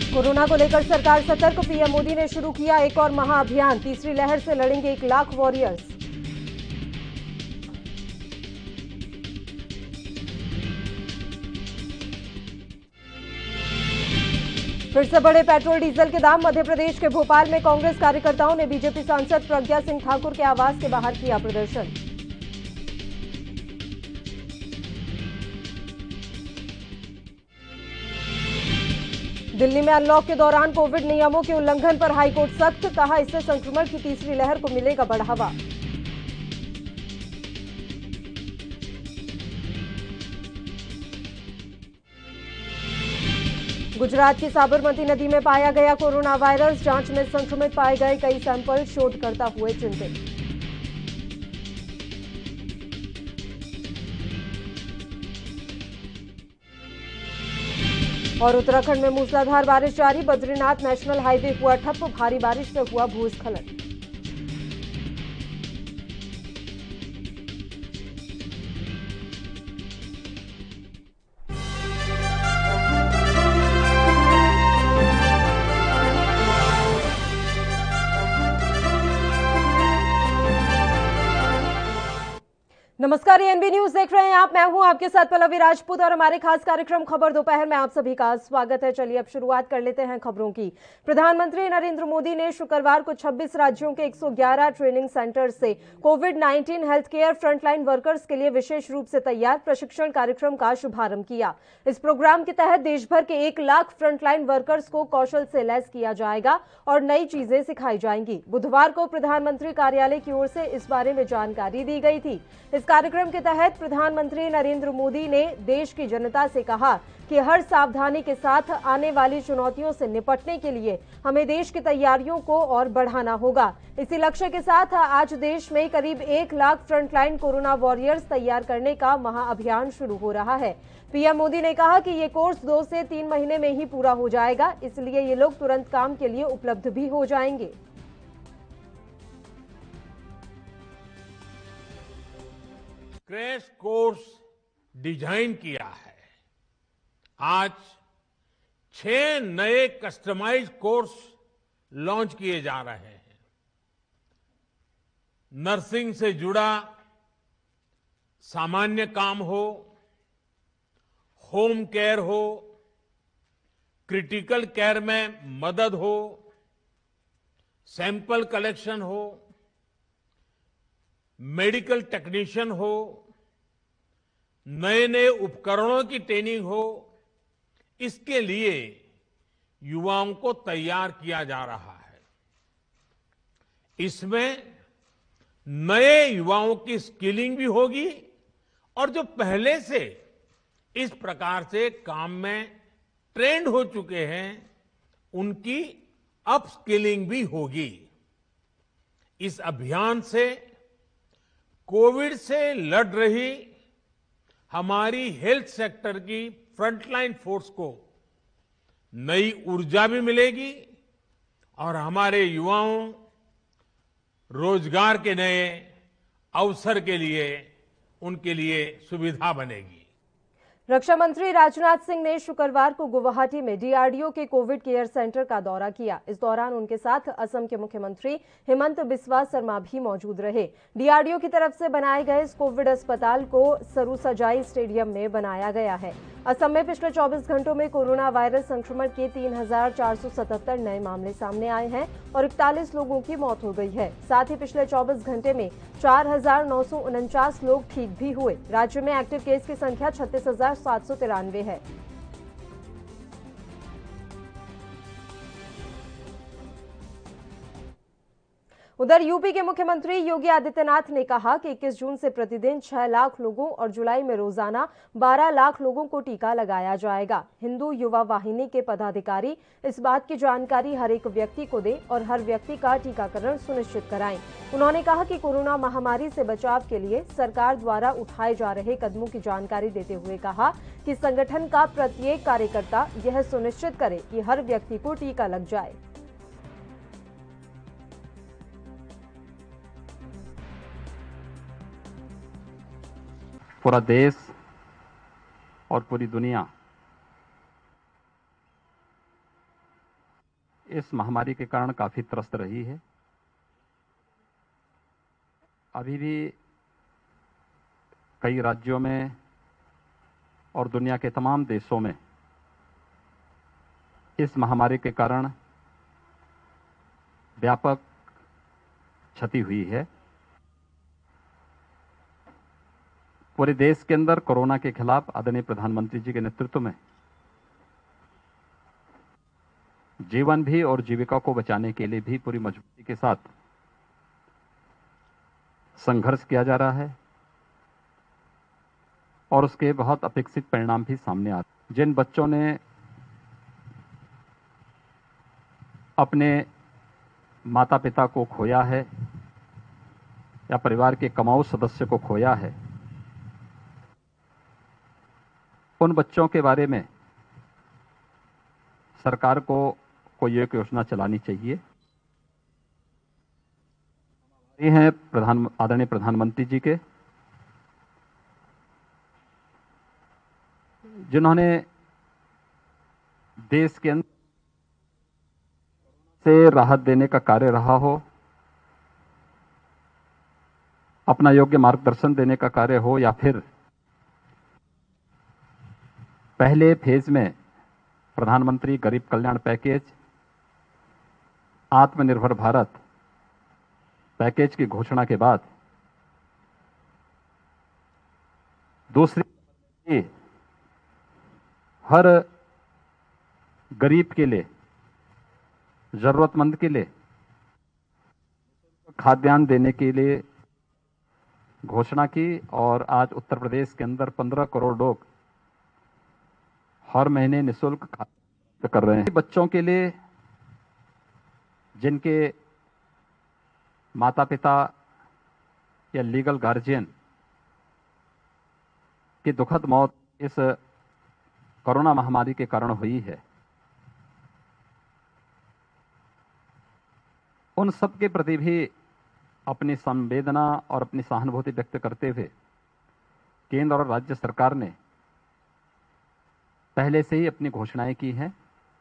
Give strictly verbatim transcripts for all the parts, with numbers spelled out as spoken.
Corona को लेकर सरकार सतर्क, पीएम मोदी ने शुरू किया एक और महाअभियान। तीसरी लहर से लड़ेंगे एक लाख वॉरियर्स। फिर से बढ़े पेट्रोल डीजल के दाम। मध्य प्रदेश के भोपाल में कांग्रेस कार्यकर्ताओं ने बीजेपी सांसद प्रज्ञा सिंह ठाकुर के आवास के बाहर किया प्रदर्शन। दिल्ली में अनलॉक के दौरान कोविड नियमों के उल्लंघन पर हाईकोर्ट सख्त, कहा इससे संक्रमण की तीसरी लहर को मिलेगा बढ़ावा। गुजरात की साबरमती नदी में पाया गया कोरोना वायरस, जांच में संक्रमित पाए गए कई सैंपल, शोधकर्ता हुए चिंतित। और उत्तराखंड में मूसलाधार बारिश जारी, बद्रीनाथ नेशनल हाईवे हुआ ठप, भारी बारिश से हुआ भूस्खलन। नमस्कार, एएनबी न्यूज देख रहे हैं आप। मैं हूं आपके साथ पल्लवी राजपूत और हमारे खास कार्यक्रम खबर दोपहर में आप सभी का स्वागत है। चलिए अब शुरुआत कर लेते हैं खबरों की। प्रधानमंत्री नरेंद्र मोदी ने शुक्रवार को छब्बीस राज्यों के एक सौ ग्यारह ट्रेनिंग सेंटर से covid nineteen health care frontline workers के लिए विशेष रूप से तैयार प्रशिक्षण कार्यक्रम का शुभारंभ किया। इस प्रोग्राम के तहत देश भर के एक लाख फ्रंटलाइन वर्कर्स को कौशल से लैस किया जाएगा और नई चीजें सिखाई जाएंगी। बुधवार को प्रधानमंत्री कार्यालय की ओर से इस बारे में जानकारी दी गई थी। इस कार्यक्रम के तहत प्रधानमंत्री नरेंद्र मोदी ने देश की जनता से कहा कि हर सावधानी के साथ आने वाली चुनौतियों से निपटने के लिए हमें देश की तैयारियों को और बढ़ाना होगा। इसी लक्ष्य के साथ आज देश में करीब एक लाख फ्रंटलाइन कोरोना वॉरियर्स तैयार करने का महाअभियान शुरू हो रहा है। पीएम मोदी ने कहा कि ये कोर्स दो से तीन महीने में ही पूरा हो जाएगा, इसलिए ये लोग तुरंत काम के लिए उपलब्ध भी हो जाएंगे। क्रैश कोर्स डिजाइन किया है। आज छह नए कस्टमाइज्ड कोर्स लॉन्च किए जा रहे हैं। नर्सिंग से जुड़ा सामान्य काम हो, होम केयर हो, क्रिटिकल केयर में मदद हो, सैंपल कलेक्शन हो, मेडिकल टेक्नीशियन हो, नए नए उपकरणों की ट्रेनिंग हो, इसके लिए युवाओं को तैयार किया जा रहा है। इसमें नए युवाओं की स्किलिंग भी होगी और जो पहले से इस प्रकार से काम में ट्रेंड हो चुके हैं उनकी अपस्किलिंग भी होगी। इस अभियान से कोविड से लड़ रही हमारी हेल्थ सेक्टर की फ्रंटलाइन फोर्स को नई ऊर्जा भी मिलेगी और हमारे युवाओं रोजगार के नए अवसर के लिए उनके लिए सुविधा बनेगी। रक्षा मंत्री राजनाथ सिंह ने शुक्रवार को गुवाहाटी में डीआरडीओ के कोविड केयर सेंटर का दौरा किया। इस दौरान उनके साथ असम के मुख्यमंत्री हेमंत बिस्वा शर्मा भी मौजूद रहे। डीआरडीओ की तरफ से बनाए गए इस कोविड अस्पताल को सरुसजाई स्टेडियम में बनाया गया है। असम में पिछले चौबीस घंटों में कोरोना वायरस संक्रमण के तीन हजार चार सौ सतहत्तर नए मामले सामने आए हैं और इकतालीस लोगों की मौत हो गई है। साथ ही पिछले चौबीस घंटे में चार हजार नौ सौ उनचास लोग ठीक भी हुए। राज्य में एक्टिव केस की संख्या छत्तीस हजार सात सौ तिरानवे है। उधर यूपी के मुख्यमंत्री योगी आदित्यनाथ ने कहा कि इक्कीस जून से प्रतिदिन छह लाख लोगों और जुलाई में रोजाना बारह लाख लोगों को टीका लगाया जाएगा। हिंदू युवा वाहिनी के पदाधिकारी इस बात की जानकारी हर एक व्यक्ति को दें और हर व्यक्ति का टीकाकरण सुनिश्चित कराएं। उन्होंने कहा कि कोरोना महामारी से बचाव के लिए सरकार द्वारा उठाए जा रहे कदमों की जानकारी देते हुए कहा कि संगठन का प्रत्येक कार्यकर्ता यह सुनिश्चित करे कि हर व्यक्ति को टीका लग जाए। पूरा देश और पूरी दुनिया इस महामारी के कारण काफी त्रस्त रही है। अभी भी कई राज्यों में और दुनिया के तमाम देशों में इस महामारी के कारण व्यापक क्षति हुई है। पूरे देश के अंदर कोरोना के खिलाफ आदरणीय प्रधानमंत्री जी के नेतृत्व में जीवन भी और जीविका को बचाने के लिए भी पूरी मजबूती के साथ संघर्ष किया जा रहा है और उसके बहुत अपेक्षित परिणाम भी सामने आते हैं। जिन बच्चों ने अपने माता पिता को खोया है या परिवार के कमाऊ सदस्य को खोया है, उन बच्चों के बारे में सरकार को कोई एक योजना चलानी चाहिए। ये हैं प्रधान आदरणीय प्रधानमंत्री जी के, जिन्होंने देश के अंदर से राहत देने का कार्य रहा हो, अपना योग्य मार्गदर्शन देने का कार्य हो, या फिर पहले फेज में प्रधानमंत्री गरीब कल्याण पैकेज, आत्मनिर्भर भारत पैकेज की घोषणा के बाद दूसरी हर गरीब के लिए, जरूरतमंद के लिए खाद्यान्न देने के लिए घोषणा की और आज उत्तर प्रदेश के अंदर पंद्रह करोड़ लोग हर महीने निःशुल्क खाद्य कर रहे हैं। बच्चों के लिए जिनके माता पिता या लीगल गार्जियन की दुखद मौत इस कोरोना महामारी के कारण हुई है, उन सब के प्रति भी अपनी संवेदना और अपनी सहानुभूति व्यक्त करते हुए केंद्र और राज्य सरकार ने पहले से ही अपनी घोषणाएं की हैं।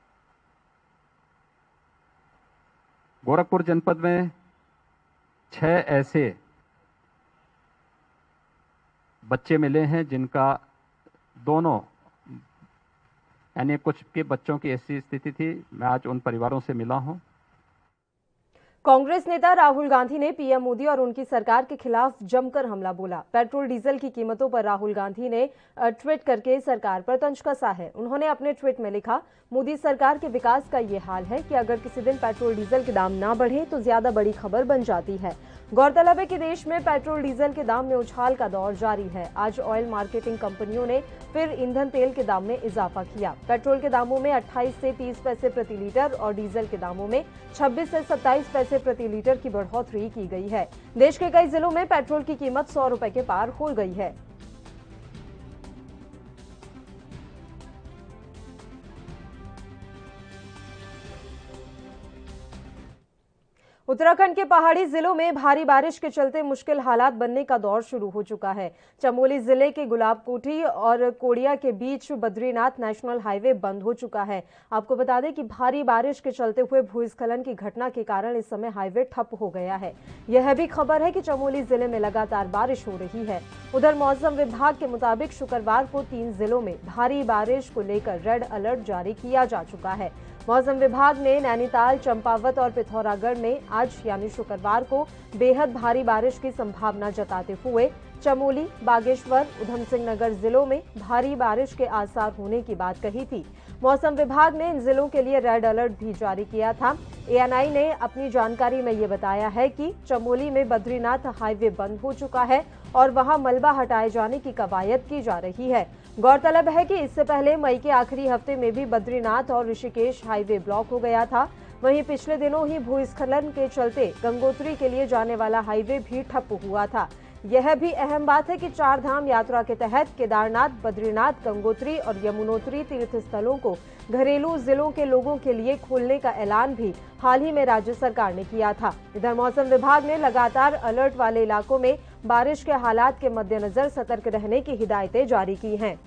गोरखपुर जनपद में छह ऐसे बच्चे मिले हैं जिनका दोनों यानी कुछ के बच्चों की ऐसी स्थिति थी, मैं आज उन परिवारों से मिला हूं। कांग्रेस नेता राहुल गांधी ने पीएम मोदी और उनकी सरकार के खिलाफ जमकर हमला बोला। पेट्रोल डीजल की कीमतों पर राहुल गांधी ने ट्वीट करके सरकार पर तंज कसा है। उन्होंने अपने ट्वीट में लिखा, मोदी सरकार के विकास का ये हाल है कि अगर किसी दिन पेट्रोल डीजल के दाम ना बढ़े तो ज्यादा बड़ी खबर बन जाती है। गौरतलब है कि देश में पेट्रोल डीजल के दाम में उछाल का दौर जारी है। आज ऑयल मार्केटिंग कंपनियों ने फिर ईंधन तेल के दाम में इजाफा किया। पेट्रोल के दामों में अट्ठाईस से तीस पैसे प्रति लीटर और डीजल के दामों में छब्बीस से सत्ताईस पैसे प्रति लीटर की बढ़ोतरी की गई है। देश के कई जिलों में पेट्रोल की कीमत सौ रुपए के पार हो गई है। उत्तराखंड के पहाड़ी जिलों में भारी बारिश के चलते मुश्किल हालात बनने का दौर शुरू हो चुका है। चमोली जिले के गुलाबकोठी और कोड़िया के बीच बद्रीनाथ नेशनल हाईवे बंद हो चुका है। आपको बता दें कि भारी बारिश के चलते हुए भूस्खलन की घटना के कारण इस समय हाईवे ठप हो गया है। यह भी खबर है कि चमोली जिले में लगातार बारिश हो रही है। उधर मौसम विभाग के मुताबिक शुक्रवार को तीन जिलों में भारी बारिश को लेकर रेड अलर्ट जारी किया जा चुका है। मौसम विभाग ने नैनीताल, चंपावत और पिथौरागढ़ में आज यानी शुक्रवार को बेहद भारी बारिश की संभावना जताते हुए चमोली, बागेश्वर, उधम सिंह नगर जिलों में भारी बारिश के आसार होने की बात कही थी। मौसम विभाग ने इन जिलों के लिए रेड अलर्ट भी जारी किया था। एएनआई ने अपनी जानकारी में ये बताया है कि चमोली में बद्रीनाथ हाईवे बंद हो चुका है और वहां मलबा हटाए जाने की कवायद की जा रही है। गौरतलब है कि इससे पहले मई के आखिरी हफ्ते में भी बद्रीनाथ और ऋषिकेश हाईवे ब्लॉक हो गया था। वहीं पिछले दिनों ही भूस्खलन के चलते गंगोत्री के लिए जाने वाला हाईवे भी ठप हुआ था। यह भी अहम बात है कि चार धाम यात्रा के तहत केदारनाथ, बद्रीनाथ, गंगोत्री और यमुनोत्री तीर्थ स्थलों को घरेलू जिलों के लोगों के लिए खोलने का ऐलान भी हाल ही में राज्य सरकार ने किया था। इधर मौसम विभाग ने लगातार अलर्ट वाले इलाकों में बारिश के हालात के मद्देनजर सतर्क रहने की हिदायतें जारी की हैं।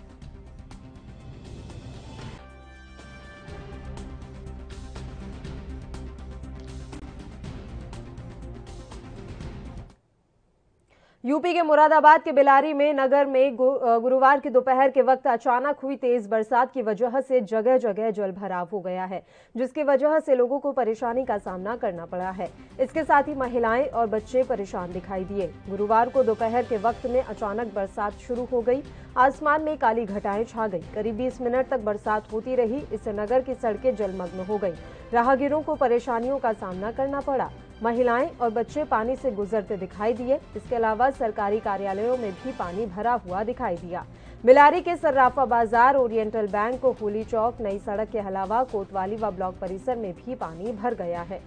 यूपी के मुरादाबाद के बिलारी में नगर में गुरुवार की दोपहर के वक्त अचानक हुई तेज बरसात की वजह से जगह जगह जल भराव हो गया है, जिसकी वजह से लोगों को परेशानी का सामना करना पड़ा है। इसके साथ ही महिलाएं और बच्चे परेशान दिखाई दिए। गुरुवार को दोपहर के वक्त में अचानक बरसात शुरू हो गई। आसमान में काली घटाएं छा गई। करीब बीस मिनट तक बरसात होती रही। इससे नगर की सड़कें जलमग्न हो गई। राहगीरों को परेशानियों का सामना करना पड़ा। महिलाएं और बच्चे पानी से गुजरते दिखाई दिए। इसके अलावा सरकारी कार्यालयों में भी पानी भरा हुआ दिखाई दिया। बिलारी के सर्राफा बाजार, ओरिएंटल बैंक, होली चौक, नई सड़क के अलावा कोतवाली व ब्लॉक परिसर में भी पानी भर गया है।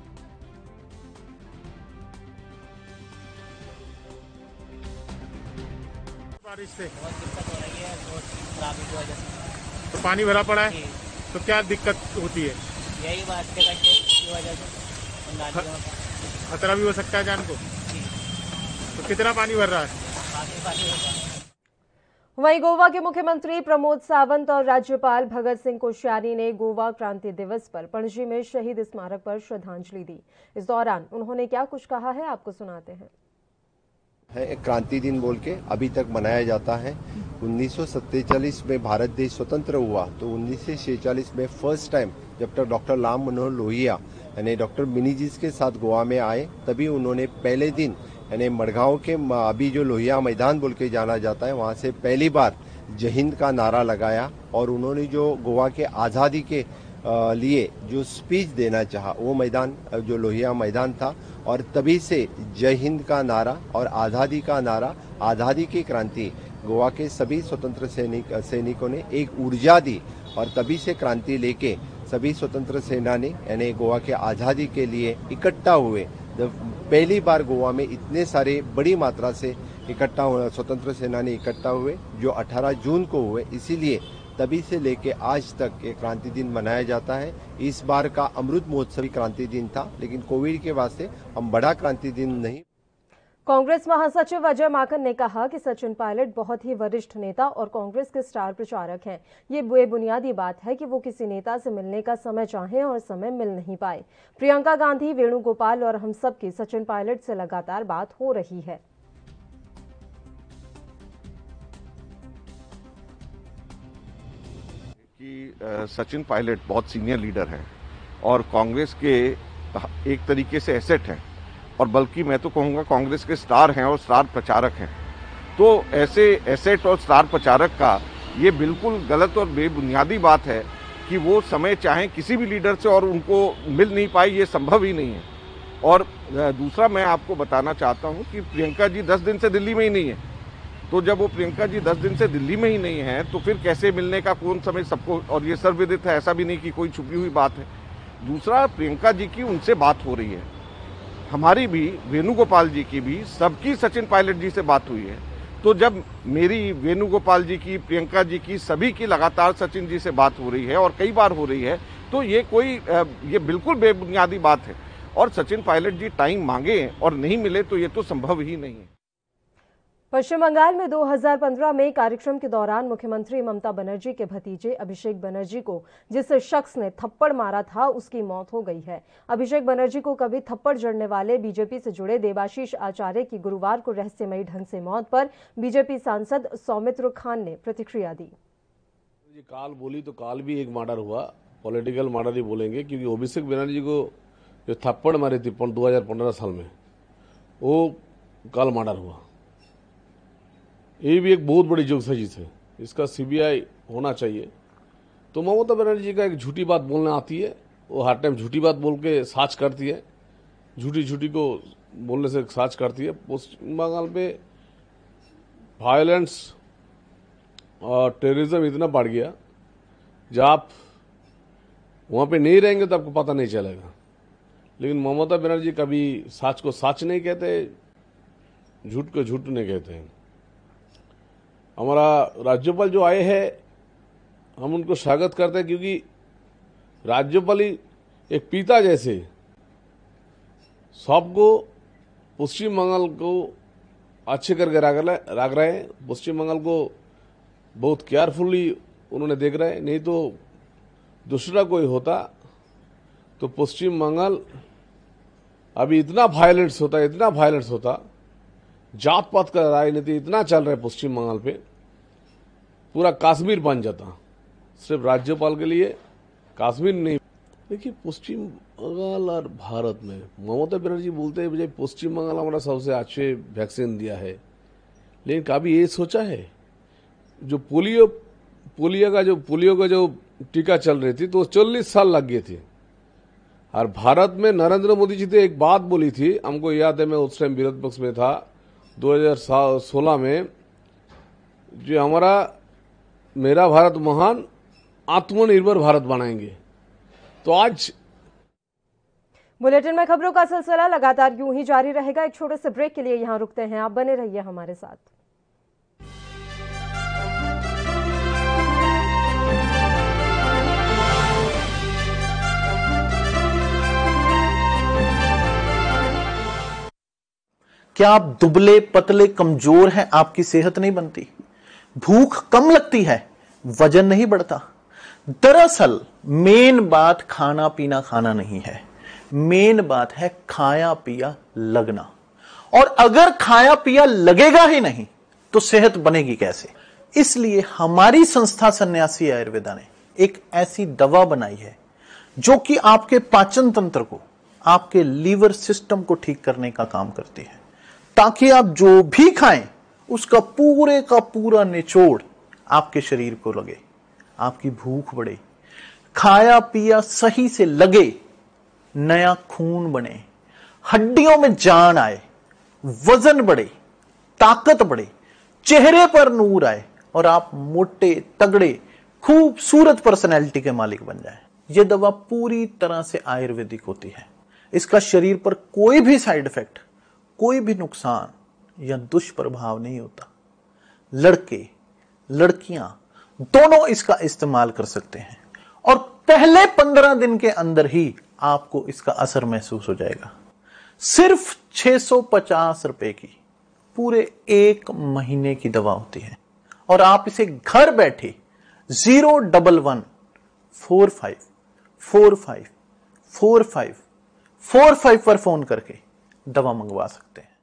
बारिश से बहुत दिक्कत हो रही है, रोड ट्रैफिक की वजह से। तो पानी भरा पड़ा है, तो क्या दिक्कत होती है? यही बात के गड्ढे की वजह से नालियों का खतरा भी हो सकता है जान को। तो कितना पानी भर रहा है? काफी पानी हो रहा है। वहीं गोवा के मुख्यमंत्री प्रमोद सावंत और राज्यपाल भगत सिंह कोश्यारी ने गोवा क्रांति दिवस पर पणजी में शहीद स्मारक पर श्रद्धांजलि दी। इस दौरान उन्होंने क्या कुछ कहा है, आपको सुनाते हैं। है एक क्रांति दिन बोल के अभी तक मनाया जाता है। उन्नीस सौ सैंतालीस में भारत देश स्वतंत्र हुआ, तो उन्नीस सौ सैंतालीस में फर्स्ट टाइम जब तक डॉक्टर राम मनोहर लोहिया यानी डॉक्टर मिनीजीज के साथ गोवा में आए, तभी उन्होंने पहले दिन यानी मड़गांव के अभी जो लोहिया मैदान बोल के जाना जाता है, वहां से पहली बार जय हिंद का नारा लगाया और उन्होंने जो गोवा के आज़ादी के लिए जो स्पीच देना चाहा, वो मैदान जो लोहिया मैदान था। और तभी से जय हिंद का नारा और आज़ादी का नारा, आज़ादी की क्रांति, गोवा के सभी स्वतंत्र सैनिक सैनिकों ने एक ऊर्जा दी और तभी से क्रांति लेके सभी स्वतंत्र सेनानी यानी गोवा के आज़ादी के लिए इकट्ठा हुए। जब पहली बार गोवा में इतने सारे बड़ी मात्रा से इकट्ठा हुए स्वतंत्र सेनानी इकट्ठा हुए, जो अठारह जून को हुए, इसीलिए तभी से लेके आज तक ये क्रांति दिन मनाया जाता है। इस बार का अमृत महोत्सवी क्रांति दिन था, लेकिन कोविड के वास्ते हम बड़ा क्रांति दिन नहीं। कांग्रेस महासचिव अजय माकन ने कहा कि सचिन पायलट बहुत ही वरिष्ठ नेता और कांग्रेस के स्टार प्रचारक हैं। ये बेबुनियादी बात है कि वो किसी नेता से मिलने का समय चाहें और समय मिल नहीं पाए। प्रियंका गांधी, वेणुगोपाल और हम सब की सचिन पायलट से लगातार बात हो रही है। कि सचिन पायलट बहुत सीनियर लीडर हैं और कांग्रेस के एक तरीके से एसेट हैं, और बल्कि मैं तो कहूँगा कांग्रेस के स्टार हैं और स्टार प्रचारक हैं। तो ऐसे एसेट और स्टार प्रचारक का ये बिल्कुल गलत और बेबुनियादी बात है कि वो समय चाहें किसी भी लीडर से और उनको मिल नहीं पाए, ये संभव ही नहीं है। और दूसरा मैं आपको बताना चाहता हूँ कि प्रियंका जी दस दिन से दिल्ली में ही नहीं है, तो जब वो प्रियंका जी दस दिन से दिल्ली में ही नहीं है तो फिर कैसे मिलने का कौन समय सबको, और ये सर्वविदित है, ऐसा भी नहीं कि कोई छुपी हुई बात है। दूसरा, प्रियंका जी की उनसे बात हो रही है, हमारी भी, वेणुगोपाल जी की भी, सबकी सचिन पायलट जी से बात हुई है। तो जब मेरी, वेणुगोपाल जी की, प्रियंका जी की, सभी की लगातार सचिन जी से बात हो रही है और कई बार हो रही है, तो ये कोई ये बिल्कुल बेबुनियादी बात है। और सचिन पायलट जी टाइम मांगे और नहीं मिले तो ये तो संभव ही नहीं है। पश्चिम बंगाल में दो हज़ार पंद्रह में कार्यक्रम के दौरान मुख्यमंत्री ममता बनर्जी के भतीजे अभिषेक बनर्जी को जिस शख्स ने थप्पड़ मारा था, उसकी मौत हो गई है। अभिषेक बनर्जी को कभी थप्पड़ जड़ने वाले बीजेपी से जुड़े देवाशीष आचार्य की गुरुवार को रहस्यमयी ढंग से मौत पर बीजेपी सांसद सौमित्र खान ने प्रतिक्रिया दी। जी काल बोली तो काल भी एक मर्डर हुआ, पॉलिटिकल मर्डर ही बोलेंगे, क्योंकि अभिषेक बनर्जी को जो थप्पड़ मारी थी दो हजार पंद्रह साल में, वो काल मर्डर हुआ। ये भी एक बहुत बड़ी जोगसाजिश है, इसका सीबीआई होना चाहिए। तो ममता बनर्जी का एक झूठी बात बोलने आती है, वो हर टाइम झूठी बात बोल के साच करती है, झूठी झूठी को बोलने से साच करती है। पश्चिम बंगाल पे वायलेंस और टेररिज्म इतना बढ़ गया, जब आप वहाँ पे नहीं रहेंगे तो आपको पता नहीं चलेगा। लेकिन ममता बनर्जी कभी सच को सच नहीं कहते, झूठ को झूठ नहीं कहते हैं। हमारा राज्यपाल जो आए हैं, हम उनको स्वागत करते हैं, क्योंकि राज्यपाल ही एक पिता जैसे सबको पश्चिम बंगाल को अच्छे करके रख रहे हैं। पश्चिम बंगाल को बहुत केयरफुली उन्होंने देख रहे हैं, नहीं तो दूसरा कोई होता तो पश्चिम बंगाल अभी इतना वायलेंस होता इतना वायलेंस होता जात पात का राजनीति इतना चल रहा है पश्चिम बंगाल पे, पूरा कश्मीर बन जाता। सिर्फ राज्यपाल के लिए कश्मीर नहीं। देखिए पश्चिम बंगाल और भारत में ममता बनर्जी बोलते हैं मुझे पश्चिम बंगाल हमारा सबसे अच्छे वैक्सीन दिया है, लेकिन कभी ये सोचा है जो पोलियो पोलियो का जो पोलियो का जो टीका चल रही थी तो चालीस साल लग गए थे। और भारत में नरेंद्र मोदी जी ने एक बात बोली थी, हमको याद है, मैं उस टाइम विरोध पक्ष में था दो हज़ार सोलह में, जो हमारा मेरा भारत महान आत्मनिर्भर भारत बनाएंगे। तो आज बुलेटिन में खबरों का सिलसिला लगातार यूं ही जारी रहेगा। एक छोटे से ब्रेक के लिए यहां रुकते हैं, आप बने रहिए हमारे साथ। क्या आप दुबले पतले कमजोर हैं, आपकी सेहत नहीं बनती, भूख कम लगती है, वजन नहीं बढ़ता? दरअसल मेन बात खाना पीना खाना नहीं है, मेन बात है खाया पिया लगना। और अगर खाया पिया लगेगा ही नहीं तो सेहत बनेगी कैसे? इसलिए हमारी संस्था सन्यासी आयुर्वेदा ने एक ऐसी दवा बनाई है जो कि आपके पाचन तंत्र को, आपके लीवर सिस्टम को ठीक करने का काम करती है, ताकि आप जो भी खाएं उसका पूरे का पूरा निचोड़ आपके शरीर को लगे, आपकी भूख बढ़े, खाया पिया सही से लगे, नया खून बने, हड्डियों में जान आए, वजन बढ़े, ताकत बढ़े, चेहरे पर नूर आए और आप मोटे तगड़े खूबसूरत पर्सनैलिटी के मालिक बन जाएं। यह दवा पूरी तरह से आयुर्वेदिक होती है। इसका शरीर पर कोई भी साइड इफेक्ट, कोई भी नुकसान या दुष्प्रभाव नहीं होता। लड़के लड़कियां दोनों इसका इस्तेमाल कर सकते हैं और पहले पंद्रह दिन के अंदर ही आपको इसका असर महसूस हो जाएगा। सिर्फ छह सौ पचास रुपए की पूरे एक महीने की दवा होती है और आप इसे घर बैठे zero double one four five four five four five four five पर फोन करके दवा मंगवा सकते हैं।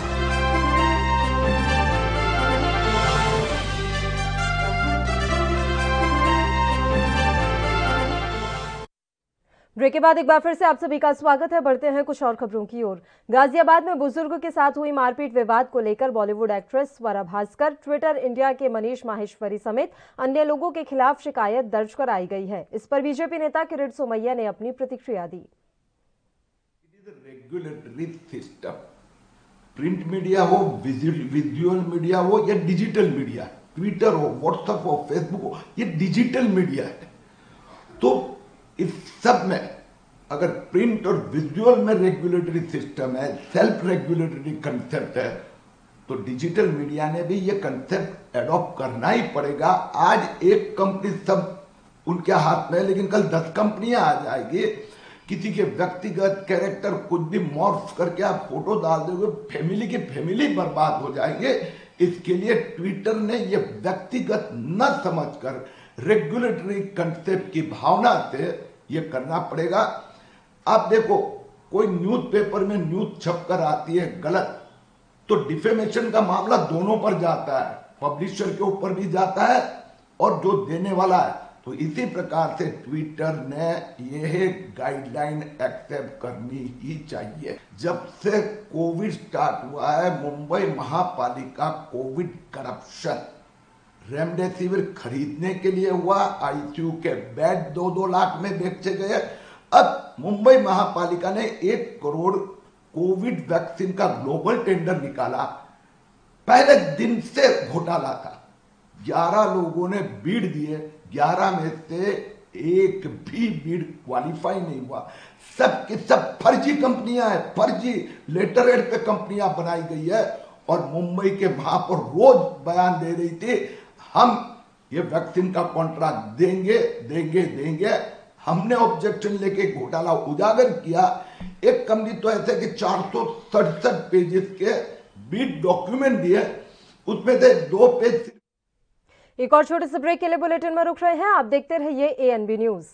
ब्रेक के बाद एक बार फिर से आप सभी का स्वागत है। बढ़ते हैं कुछ और खबरों की ओर। गाजियाबाद में बुजुर्ग के साथ हुई मारपीट विवाद को लेकर Bollywood actress Swara Bhaskar, Twitter India के मनीष माहेश्वरी समेत अन्य लोगों के खिलाफ शिकायत दर्ज कराई गई है। इस पर बीजेपी नेता किरीट सोमैया ने अपनी प्रतिक्रिया दी। रेगुलेटरी सिस्टम, प्रिंट मीडिया हो, विजुअल मीडिया हो या डिजिटल मीडिया, ट्विटर हो, व्हाट्सएप हो, फेसबुक हो, ये डिजिटल मीडिया है। तो इस सब में अगर प्रिंट और विजुअल में रेगुलेटरी सिस्टम है, सेल्फ रेगुलेटरी कंसेप्ट है, तो डिजिटल मीडिया ने भी ये कंसेप्ट एडॉप्ट करना ही पड़ेगा। आज एक कंपनी सब उनके हाथ में, लेकिन कल दस कंपनियां आ जाएगी, किसी के व्यक्तिगत कैरेक्टर कुछ भी मॉर्फ करके आप फोटो डाल दोगे, फैमिली की फैमिली बर्बाद हो जाएंगे। इसके लिए ट्विटर ने ये व्यक्तिगत न समझकर रेगुलेटरी कंसेप्ट की भावना से ये करना पड़ेगा। आप देखो, कोई न्यूज़पेपर में न्यूज छपकर आती है गलत, तो डिफेमेशन का मामला दोनों पर जाता है, पब्लिशर के ऊपर भी जाता है और जो देने वाला है। तो इसी प्रकार से ट्विटर ने यह गाइडलाइन एक्सेप्ट करनी ही चाहिए। जब से कोविड स्टार्ट हुआ है, मुंबई महापालिका कोविड करप्शन, रेमडेसिविर खरीदने के लिए हुआ, आईसीयू के बेड दो दो लाख में बेचे गए। अब मुंबई महापालिका ने एक करोड़ कोविड वैक्सीन का ग्लोबल टेंडर निकाला। पहले दिन से घोटाला था, ग्यारह लोगों ने बीड दिए, ग्यारह में से एक भी बीड क्वालिफाई नहीं हुआ। सब की सब फर्जी कंपनियां हैं, फर्जी लेटर हेड पे कंपनियां बनाई गई है। और मुंबई के महापौर रोज बयान दे रही थी, हम ये वैक्सीन का कॉन्ट्रैक्ट देंगे देंगे देंगे। हमने ऑब्जेक्शन लेके घोटाला उजागर किया। एक कंपनी तो ऐसे कि चार सौ सड़सठ पेजेस के बीड डॉक्यूमेंट दिए, उसमें से दो पेज। एक और छोटे से ब्रेक के लिए बुलेटिन में रुक रहे हैं, आप देखते रहिए एएनबी न्यूज।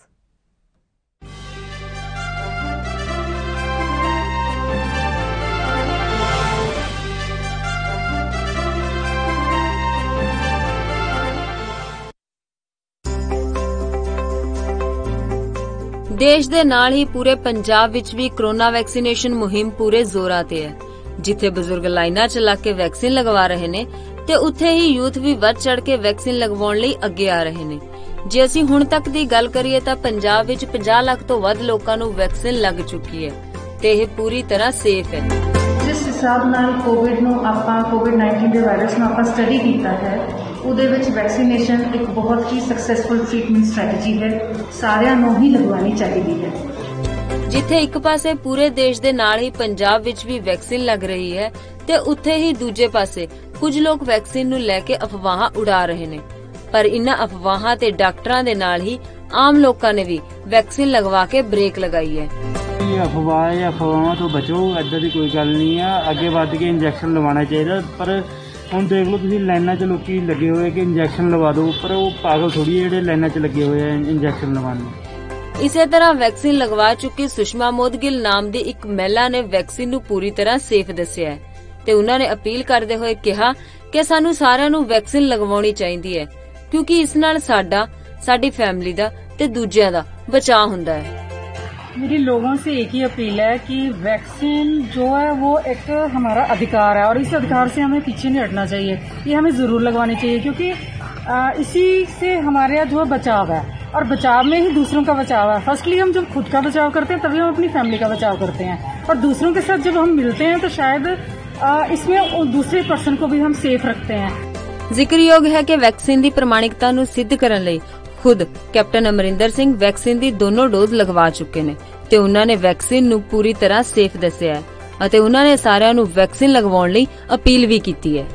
ਦੇਸ਼ ਦੇ ਨਾਲ ਹੀ ਪੂਰੇ ਪੰਜਾਬ ਵਿੱਚ ਵੀ ਕੋਰੋਨਾ ਵੈਕਸੀਨੇਸ਼ਨ ਮੁਹਿੰਮ ਪੂਰੇ ਜ਼ੋਰਾਂ ਤੇ ਹੈ। ਜਿੱਥੇ ਬਜ਼ੁਰਗ ਲਾਈਨਾਂ 'ਚ ਲੱਗ ਕੇ ਵੈਕਸੀਨ ਲਗਵਾ ਰਹੇ ਨੇ ਤੇ ਉੱਥੇ ਹੀ ਯੂਥ ਵੀ ਵੱਧ ਚੜ ਕੇ ਵੈਕਸੀਨ ਲਗਵਾਉਣ ਲਈ ਅੱਗੇ ਆ ਰਹੇ ਨੇ। ਜੇ ਅਸੀਂ ਹੁਣ ਤੱਕ ਦੀ ਗੱਲ ਕਰੀਏ ਤਾਂ ਪੰਜਾਬ ਵਿੱਚ ਪੰਜਾਹ ਲੱਖ ਤੋਂ ਵੱਧ ਲੋਕਾਂ ਨੂੰ ਵੈਕਸੀਨ ਲੱਗ ਚੁੱਕੀ ਹੈ ਤੇ ਇਹ ਪੂਰੀ ਤਰ੍ਹਾਂ ਸੇਫ ਹੈ। ਜਿਸ ਹਿਸਾਬ ਨਾਲ ਕੋਵਿਡ ਨੂੰ ਆਪਾਂ ਕੋਵਿਡ ਨਾਈਨਟੀਨ ਦੇ ਵਾਇਰਸ ਨੂੰ ਆਪਾਂ ਸਟੱਡੀ ਕੀਤਾ ਹੈ, ਉਹਦੇ ਵਿੱਚ ਵੈਕਸੀਨੇਸ਼ਨ ਇੱਕ ਬਹੁਤ ਹੀ ਸਕਸੈਸਫੁਲ ਟ੍ਰੀਟਮੈਂਟ ਸਟ੍ਰੈਟਜੀ ਹੈ। ਸਾਰਿਆਂ ਨੂੰ ਹੀ ਲਗਵਾਉਣੀ ਚਾਹੀਦੀ ਹੈ। ਜਿੱਥੇ ਇੱਕ ਪਾਸੇ ਪੂਰੇ ਦੇਸ਼ ਦੇ ਨਾਲ ਹੀ ਪੰਜਾਬ ਵਿੱਚ ਵੀ ਵੈਕਸੀਨ ਲੱਗ ਰਹੀ ਹੈ ਤੇ ਉੱਥੇ ਹੀ ਦੂਜੇ ਪਾਸੇ ਕੁਝ ਲੋਕ ਵੈਕਸੀਨ ਨੂੰ ਲੈ ਕੇ ਅਫਵਾਹਾਂ ਉਡਾ ਰਹੇ ਨੇ। ਪਰ ਇਨ੍ਹਾਂ ਅਫਵਾਹਾਂ ਤੇ ਡਾਕਟਰਾਂ ਦੇ ਨਾਲ ਹੀ ਆਮ ਲੋਕਾਂ ਨੇ ਵੀ ਵੈਕਸੀਨ ਲਗਵਾ ਕੇ ਬ੍ਰੇਕ ਲਗਾਈ ਹੈ। ਅਫਵਾਹ ਜਾਂ ਅਫਵਾਹਾਂ ਤੋਂ ਬਚੋ, ਏਦਾਂ ਦੀ ਕੋਈ ਗੱਲ ਨਹੀਂ ਆ। ਅੱਗੇ ਵੱਧ ਕੇ ਇੰਜੈਕਸ਼ਨ ਲਵਾਉਣਾ ਚਾਹੀਦਾ। ਪਰ ਹੁਣ ਦੇਖ ਲਓ ਤੁਸੀਂ ਲਾਈਨਾਂ 'ਚ ਲੋਕੀ ਲੱਗੇ ਹੋਏ ਕਿ ਇੰਜੈਕਸ਼ਨ ਲਵਾ ਦਿਓ, ਪਰ ਉਹ ਪਾਗਲ ਥੋੜੀ ਜਿਹੜੇ ਲਾਈਨਾਂ 'ਚ ਲੱਗੇ ਹੋਏ ਆ ਇੰਜੈਕਸ਼ਨ ਲਵਾਉਣ ਨੂੰ। ਇਸੇ ਤਰ੍ਹਾਂ ਵੈਕਸੀਨ ਲਗਵਾ ਚੁੱਕੀ ਸੁਸ਼ਮਾ ਮੋਦਗਿਲ ਨਾਮ ਦੀ ਇੱਕ ਮਹਿਲਾ ਨੇ ਵੈਕਸੀਨ ਨੂੰ ਪੂਰੀ ਤਰ੍ਹਾਂ ਸੇਫ ਦੱਸਿਆ ਹੈ ਤੇ ਉਹਨਾਂ ਨੇ ਅਪੀਲ ਕਰਦੇ ਹੋਏ ਕਿਹਾ ਕਿ ਸਾਨੂੰ ਸਾਰਿਆਂ ਨੂੰ ਵੈਕਸੀਨ ਲਗਵਾਉਣੀ ਚਾਹੀਦੀ ਹੈ ਕਿਉਂਕਿ ਇਸ ਨਾਲ ਸਾਡਾ, ਸਾਡੀ ਫੈमिली ਦਾ ਤੇ ਦੂਜਿਆਂ ਦਾ ਬਚਾਅ ਹੁੰਦਾ ਹੈ। मेरी लोगों से एक ही अपील है कि वैक्सीन जो है वो एक हमारा अधिकार है और इस अधिकार से हमें पीछे नहीं हटना चाहिए। ये हमें जरूर लगवानी चाहिए क्योंकि इसी से हमारे जो बचाव है और बचाव में ही दूसरों का बचाव है। फर्स्टली हम जब खुद का बचाव करते हैं तभी हम अपनी फैमिली का बचाव करते हैं और दूसरों के साथ जब हम मिलते हैं तो शायद इसमें दूसरे पर्सन को भी हम सेफ रखते हैं। ਜ਼ਿਕਰਯੋਗ ਹੈ ਕਿ ਵੈਕਸੀਨ ਦੀ ਪ੍ਰਮਾਣਿਕਤਾ ਨੂੰ ਸਿੱਧ ਕਰਨ ਲਈ ਖੁਦ ਕੈਪਟਨ ਅਮਰਿੰਦਰ ਸਿੰਘ ਵੈਕਸੀਨ ਦੀ ਦੋਨੋਂ ਡੋਜ਼ ਲਗਵਾ ਚੁੱਕੇ ਨੇ ਤੇ ਉਹਨਾਂ ਨੇ ਵੈਕਸੀਨ ਨੂੰ ਪੂਰੀ ਤਰ੍ਹਾਂ ਸੇਫ ਦੱਸਿਆ ਹੈ ਅਤੇ ਉਹਨਾਂ ਨੇ ਸਾਰਿਆਂ ਨੂੰ ਵੈਕਸੀਨ ਲਗਵਾਉਣ ਲਈ ਅਪੀਲ ਵੀ ਕੀਤੀ ਹੈ।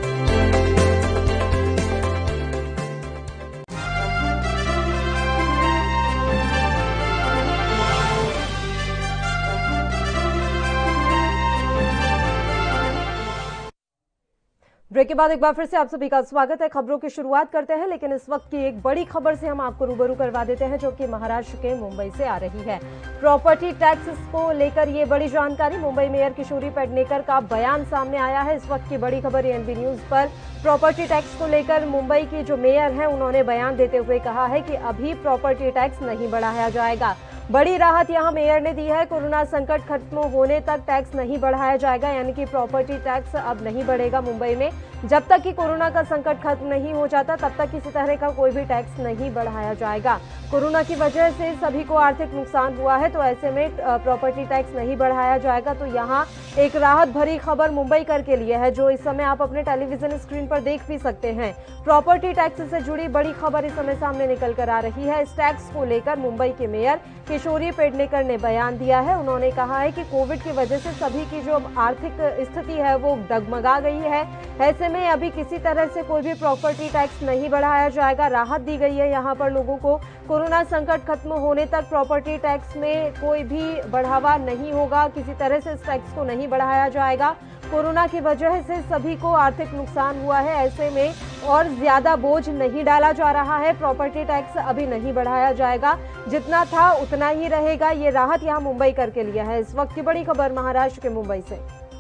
ब्रेक के बाद एक बार फिर से आप सभी का स्वागत है। खबरों की शुरुआत करते हैं, लेकिन इस वक्त की एक बड़ी खबर से हम आपको रूबरू करवा देते हैं जो कि महाराष्ट्र के मुंबई से आ रही है। प्रॉपर्टी टैक्स को लेकर ये बड़ी जानकारी, मुंबई मेयर किशोरी पेडनेकर का बयान सामने आया है। इस वक्त की बड़ी खबर एएनबी न्यूज पर प्रॉपर्टी टैक्स को लेकर मुंबई की जो मेयर हैं उन्होंने बयान देते हुए कहा है कि अभी प्रॉपर्टी टैक्स नहीं बढ़ाया जाएगा। बड़ी राहत यहां मेयर ने दी है। कोरोना संकट खत्म होने तक टैक्स नहीं बढ़ाया जाएगा, यानी कि प्रॉपर्टी टैक्स अब नहीं बढ़ेगा मुंबई में। जब तक कि कोरोना का संकट खत्म नहीं हो जाता तब तक किसी तरह का कोई भी टैक्स नहीं बढ़ाया जाएगा। कोरोना की वजह से सभी को आर्थिक नुकसान हुआ है, तो ऐसे में प्रॉपर्टी टैक्स नहीं बढ़ाया जाएगा। तो यहाँ एक राहत भरी खबर मुंबई कर के लिए है जो इस समय आप अपने टेलीविजन स्क्रीन पर देख भी सकते हैं। प्रॉपर्टी टैक्स से जुड़ी बड़ी खबर इस समय सामने निकल कर आ रही है। इस टैक्स को लेकर मुंबई के मेयर किशोरी पेडनेकर ने बयान दिया है। उन्होंने कहा है कि कोविड की वजह से सभी की जो आर्थिक स्थिति है वो डगमगा गई है। ऐसे में अभी किसी तरह से कोई भी प्रॉपर्टी टैक्स नहीं बढ़ाया जाएगा। राहत दी गई है यहाँ पर लोगों को। कोरोना संकट खत्म होने तक प्रॉपर्टी टैक्स में कोई भी बढ़ावा नहीं होगा, किसी तरह से इस टैक्स को नहीं बढ़ाया जाएगा। कोरोना की वजह से सभी को आर्थिक नुकसान हुआ है, ऐसे में और ज्यादा बोझ नहीं डाला जा रहा है। प्रॉपर्टी टैक्स अभी नहीं बढ़ाया जाएगा, जितना था उतना ही रहेगा। ये राहत यहाँ मुंबई करके लिया है। इस वक्त की बड़ी खबर महाराष्ट्र के मुंबई से।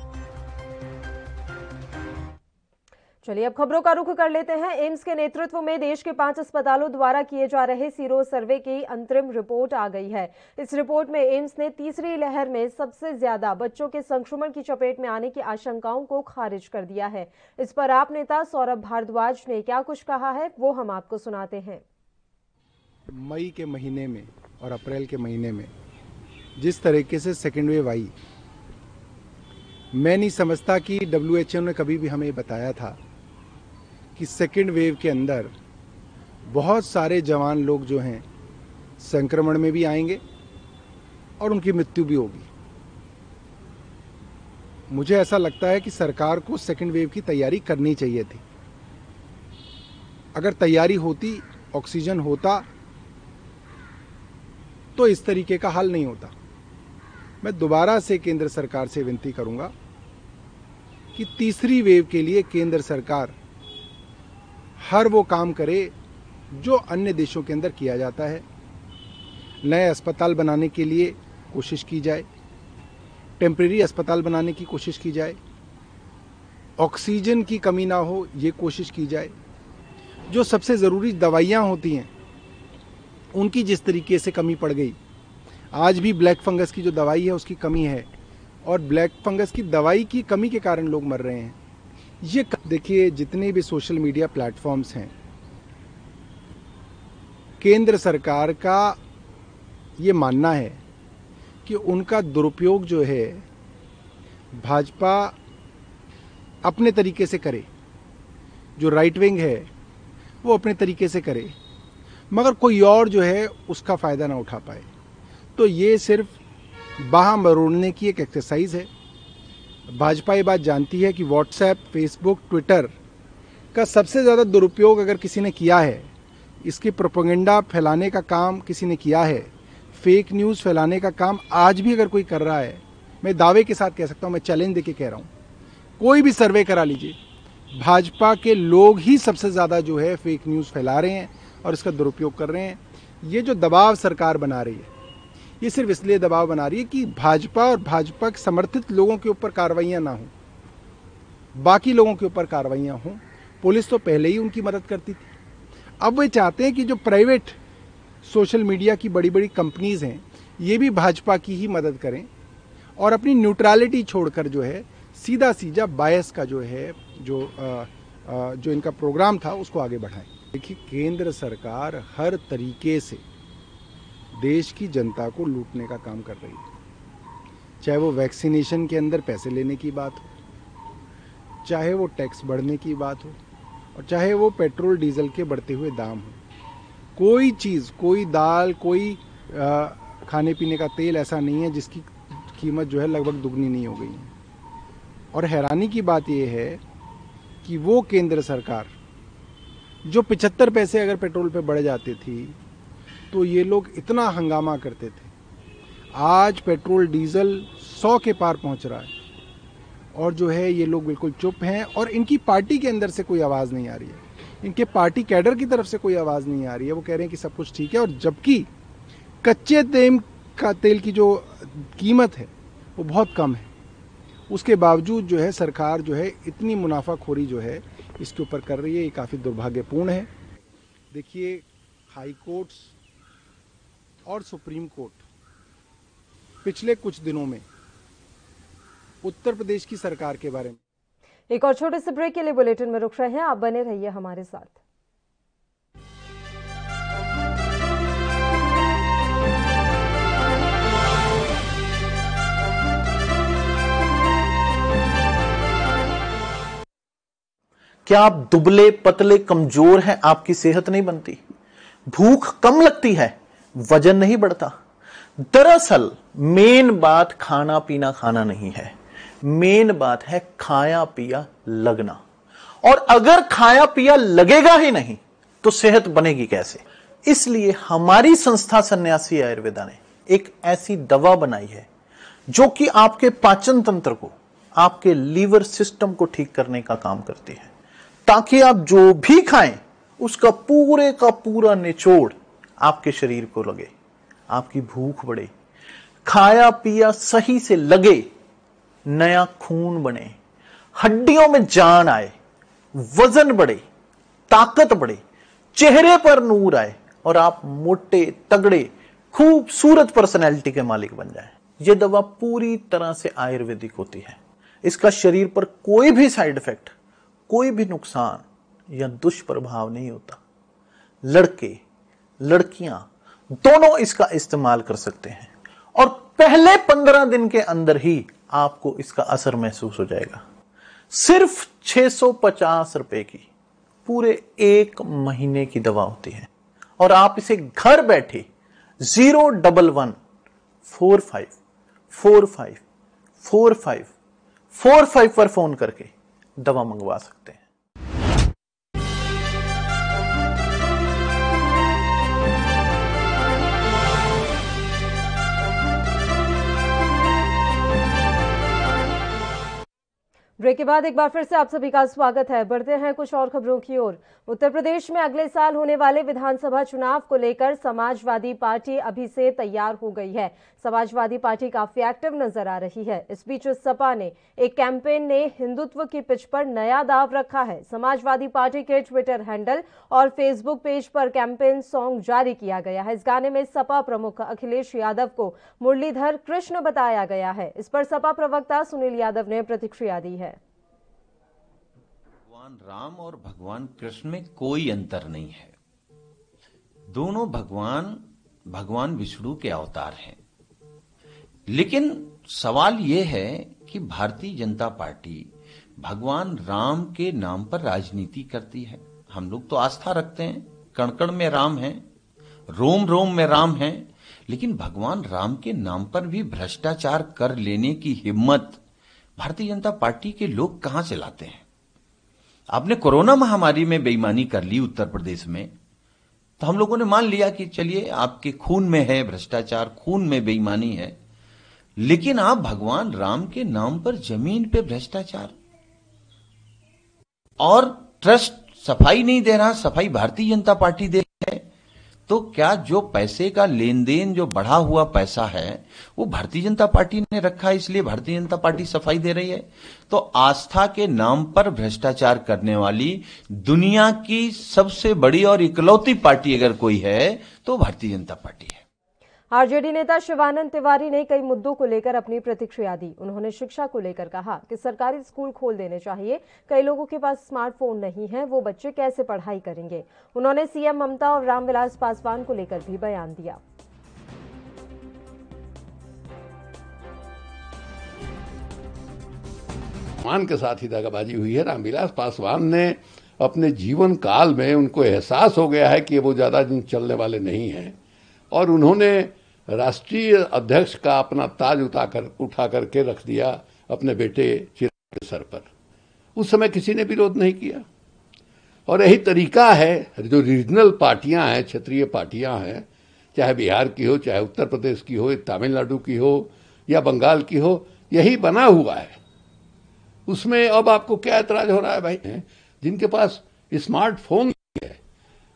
चलिए अब खबरों का रुख कर लेते हैं। एम्स के नेतृत्व में देश के पांच अस्पतालों द्वारा किए जा रहे सीरो सर्वे की अंतरिम रिपोर्ट आ गई है। इस रिपोर्ट में एम्स ने तीसरी लहर में सबसे ज्यादा बच्चों के संक्रमण की चपेट में आने की आशंकाओं को खारिज कर दिया है। इस पर आप नेता सौरभ भारद्वाज ने क्या कुछ कहा है वो हम आपको सुनाते हैं। मई के महीने में और अप्रैल के महीने में जिस तरीके से सेकेंड वेव आई, मैं नहीं समझता कि डब्ल्यू एच ओ ने कभी भी हमें बताया था कि सेकेंड वेव के अंदर बहुत सारे जवान लोग जो हैं संक्रमण में भी आएंगे और उनकी मृत्यु भी होगी। मुझे ऐसा लगता है कि सरकार को सेकेंड वेव की तैयारी करनी चाहिए थी। अगर तैयारी होती, ऑक्सीजन होता, तो इस तरीके का हल नहीं होता। मैं दोबारा से केंद्र सरकार से विनती करूंगा कि तीसरी वेव के लिए केंद्र सरकार हर वो काम करे जो अन्य देशों के अंदर किया जाता है। नए अस्पताल बनाने के लिए कोशिश की जाए, टेम्परेरी अस्पताल बनाने की कोशिश की जाए, ऑक्सीजन की कमी ना हो ये कोशिश की जाए। जो सबसे ज़रूरी दवाइयाँ होती हैं उनकी जिस तरीके से कमी पड़ गई आज भी ब्लैक फंगस की जो दवाई है उसकी कमी है और ब्लैक फंगस की दवाई की कमी के कारण लोग मर रहे हैं। ये देखिए, जितने भी सोशल मीडिया प्लेटफॉर्म्स हैं, केंद्र सरकार का ये मानना है कि उनका दुरुपयोग जो है भाजपा अपने तरीके से करे, जो राइट विंग है वो अपने तरीके से करे, मगर कोई और जो है उसका फ़ायदा ना उठा पाए। तो ये सिर्फ बाह मरोड़ने की एक एक्सरसाइज है। भाजपा ये बात जानती है कि व्हाट्सएप, फेसबुक, ट्विटर का सबसे ज़्यादा दुरुपयोग अगर किसी ने किया है, इसकी प्रोपेगेंडा फैलाने का काम किसी ने किया है, फेक न्यूज़ फैलाने का काम आज भी अगर कोई कर रहा है, मैं दावे के साथ कह सकता हूँ, मैं चैलेंज देके कह रहा हूँ, कोई भी सर्वे करा लीजिए, भाजपा के लोग ही सबसे ज़्यादा जो है फेक न्यूज़ फैला रहे हैं और इसका दुरुपयोग कर रहे हैं। ये जो दबाव सरकार बना रही है, ये सिर्फ इसलिए दबाव बना रही है कि भाजपा और भाजपा के समर्थित लोगों के ऊपर कार्रवाइयाँ ना हों, बाकी लोगों के ऊपर कार्रवाइयाँ हों। पुलिस तो पहले ही उनकी मदद करती थी, अब वे चाहते हैं कि जो प्राइवेट सोशल मीडिया की बड़ी बड़ी कंपनीज़ हैं, ये भी भाजपा की ही मदद करें और अपनी न्यूट्रलिटी छोड़कर जो है सीधा सीधा बायस का जो है जो आ, आ, जो इनका प्रोग्राम था उसको आगे बढ़ाएं। देखिए, केंद्र सरकार हर तरीके से देश की जनता को लूटने का काम कर रही है, चाहे वो वैक्सीनेशन के अंदर पैसे लेने की बात हो, चाहे वो टैक्स बढ़ने की बात हो, और चाहे वो पेट्रोल डीजल के बढ़ते हुए दाम हो। कोई चीज़, कोई दाल, कोई आ, खाने पीने का तेल ऐसा नहीं है जिसकी कीमत जो है लगभग दुगनी नहीं हो गई है। और हैरानी की बात यह है कि वो केंद्र सरकार जो पिचहत्तर पैसे अगर पेट्रोल पे बढ़ जाते थी तो ये लोग इतना हंगामा करते थे, आज पेट्रोल डीजल सौ के पार पहुंच रहा है और जो है ये लोग बिल्कुल चुप हैं और इनकी पार्टी के अंदर से कोई आवाज़ नहीं आ रही है, इनके पार्टी कैडर की तरफ से कोई आवाज़ नहीं आ रही है। वो कह रहे हैं कि सब कुछ ठीक है, और जबकि कच्चे तेल का तेल की जो कीमत है वो बहुत कम है, उसके बावजूद जो है सरकार जो है इतनी मुनाफाखोरी जो है इसके ऊपर कर रही है। ये काफ़ी दुर्भाग्यपूर्ण है। देखिए, हाई कोर्ट्स और सुप्रीम कोर्ट पिछले कुछ दिनों में उत्तर प्रदेश की सरकार के बारे में एक और छोटे से ब्रेक के लिए बुलेटिन में रुक रहे हैं, आप बने रहिए हमारे साथ। क्या आप दुबले पतले कमजोर हैं, आपकी सेहत नहीं बनती, भूख कम लगती है, वजन नहीं बढ़ता? दरअसल मेन बात खाना पीना खाना नहीं है, मेन बात है खाया पिया लगना। और अगर खाया पिया लगेगा ही नहीं तो सेहत बनेगी कैसे? इसलिए हमारी संस्था सन्यासी आयुर्वेदा ने एक ऐसी दवा बनाई है जो कि आपके पाचन तंत्र को, आपके लीवर सिस्टम को ठीक करने का काम करती है, ताकि आप जो भी खाएं उसका पूरे का पूरा निचोड़ आपके शरीर को लगे, आपकी भूख बढ़े, खाया पिया सही से लगे, नया खून बने, हड्डियों में जान आए, वजन बढ़े, ताकत बढ़े, चेहरे पर नूर आए और आप मोटे तगड़े खूबसूरत पर्सनैलिटी के मालिक बन जाएं। यह दवा पूरी तरह से आयुर्वेदिक होती है। इसका शरीर पर कोई भी साइड इफेक्ट, कोई भी नुकसान या दुष्प्रभाव नहीं होता। लड़के लड़कियां दोनों इसका इस्तेमाल कर सकते हैं और पहले पंद्रह दिन के अंदर ही आपको इसका असर महसूस हो जाएगा। सिर्फ छह सौ पचास रुपए की पूरे एक महीने की दवा होती है और आप इसे घर बैठे zero double one four five four five four five four five पर फोन करके दवा मंगवा सकते हैं। ब्रेक के बाद एक बार फिर से आप सभी का स्वागत है। बढ़ते हैं कुछ और खबरों की ओर। उत्तर प्रदेश में अगले साल होने वाले विधानसभा चुनाव को लेकर समाजवादी पार्टी अभी से तैयार हो गई है। समाजवादी पार्टी काफी एक्टिव नजर आ रही है। इस बीच सपा ने एक कैंपेन ने हिंदुत्व की पिच पर नया दाव रखा है। समाजवादी पार्टी के ट्विटर हैंडल और फेसबुक पेज पर कैंपेन सॉन्ग जारी किया गया है। इस गाने में सपा प्रमुख अखिलेश यादव को मुरलीधर कृष्ण बताया गया है। इस पर सपा प्रवक्ता सुनील यादव ने प्रतिक्रिया दी है। भगवान राम और भगवान कृष्ण में कोई अंतर नहीं है। दोनों भगवान भगवान विष्णु के अवतार हैं। लेकिन सवाल यह है कि भारतीय जनता पार्टी भगवान राम के नाम पर राजनीति करती है। हम लोग तो आस्था रखते हैं, कण कण में राम है, रोम रोम में राम है, लेकिन भगवान राम के नाम पर भी भ्रष्टाचार कर लेने की हिम्मत भारतीय जनता पार्टी के लोग कहां से लाते हैं? आपने कोरोना महामारी में बेईमानी कर ली उत्तर प्रदेश में, तो हम लोगों ने मान लिया कि चलिए आपके खून में है भ्रष्टाचार, खून में बेईमानी है। लेकिन आप भगवान राम के नाम पर जमीन पे भ्रष्टाचार और ट्रस्ट सफाई नहीं दे रहा, सफाई भारतीय जनता पार्टी दे रही है। तो क्या जो पैसे का लेन देन, जो बढ़ा हुआ पैसा है, वो भारतीय जनता पार्टी ने रखा है, इसलिए भारतीय जनता पार्टी सफाई दे रही है? तो आस्था के नाम पर भ्रष्टाचार करने वाली दुनिया की सबसे बड़ी और इकलौती पार्टी अगर कोई है तो भारतीय जनता पार्टी है। आरजेडी नेता शिवानंद तिवारी ने कई मुद्दों को लेकर अपनी प्रतिक्रिया दी। उन्होंने शिक्षा को लेकर कहा कि सरकारी स्कूल खोल देने चाहिए। कई लोगों के पास स्मार्टफोन नहीं है, वो बच्चे कैसे पढ़ाई करेंगे? उन्होंने सीएम ममता और रामविलास पासवान को लेकर भी बयान दिया। मान के साथ ही दगाबाजी हुई है। रामविलास पासवान ने अपने जीवन काल में उनको एहसास हो गया है कि वो ज्यादा दिन चलने वाले नहीं हैं, और उन्होंने राष्ट्रीय अध्यक्ष का अपना ताज उठा कर उठा करके रख दिया अपने बेटे चिराग के सर पर। उस समय किसी ने विरोध नहीं किया। और यही तरीका है, जो रीजनल पार्टियां हैं, क्षेत्रीय पार्टियां हैं, चाहे बिहार की हो, चाहे उत्तर प्रदेश की हो, तमिलनाडु की हो या बंगाल की हो, यही बना हुआ है। उसमें अब आपको क्या ऐतराज हो रहा है भाई? जिनके पास स्मार्टफोन नहीं है,